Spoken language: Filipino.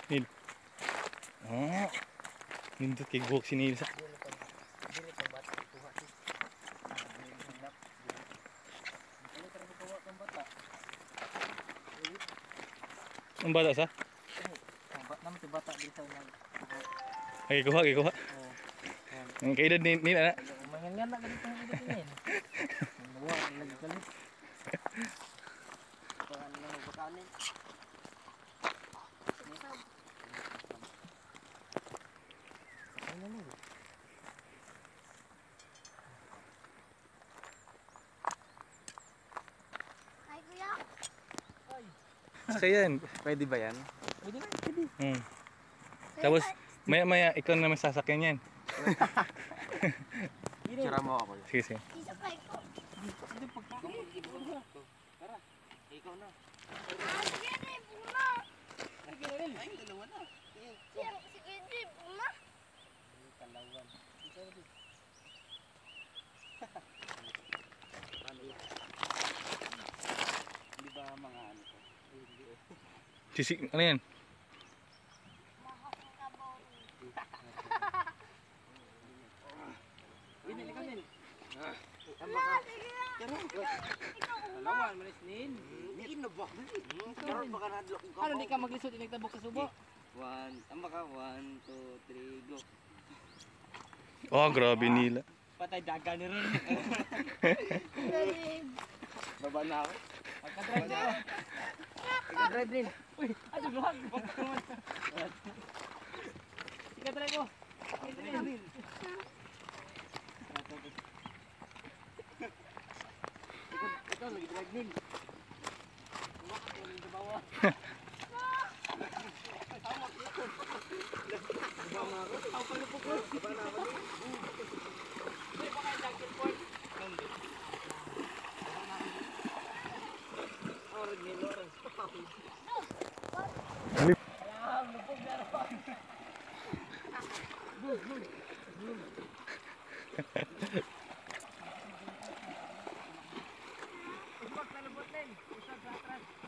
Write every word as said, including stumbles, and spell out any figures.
Nil. Ah. Nindot kay buhok si Nil sa. Dili pang bata kuha si. Hanap. Dili tara kuha pang bata. Ang bata sa? Ang bata naman si bata dili sa nag. Ay kuha, ay kuha. Oh. Ang kaedad ni Nil ana. Mangan na ganito ang edad din. Nawa lagi galit. Paano na magpakanin? Ano na? Ay, kuya. Ay. Sakayan. Pwede ba yan? Pwede na, pwede. Hmm. Tapos maya maya ikaw na may sasakyan yan. Tira mo ako. Sige sige. Isapay ko. Hindi pagkakamot. Tara, ikaw na. Ah, sige na, puma. Sige na rin. Ay, dalawa na. Sige, sige na, puma. Kalawan. Ikaw na rin. Hindi ba mga ano ko? Hindi eh. Sisi, ano yan? Mahak ng kabaw. Ini, ikaw din. Ala, sige na. Ikaw, uma. Kalawan, manis nin. Hindi na ba? Karoon ba ka nadlok yung Ano, di ka maglisod, inagtabok sa subo? One, tama ka. One, two, three, go. Oh, grabe nila. Patay daga ni rin. Galing. Baba na ako. Pagka-drive na ako. Pagka-drive din. Uy, ano luwag? Sige, drive mo. Ikaw, nag-drive din. Sa bawah. Ako palupok ko. Baba na ako din. Uy, baka yung junction point. Orange ni Lawrence. Alam, lupog na rin. Lupog na lupot din. Usap sa atras.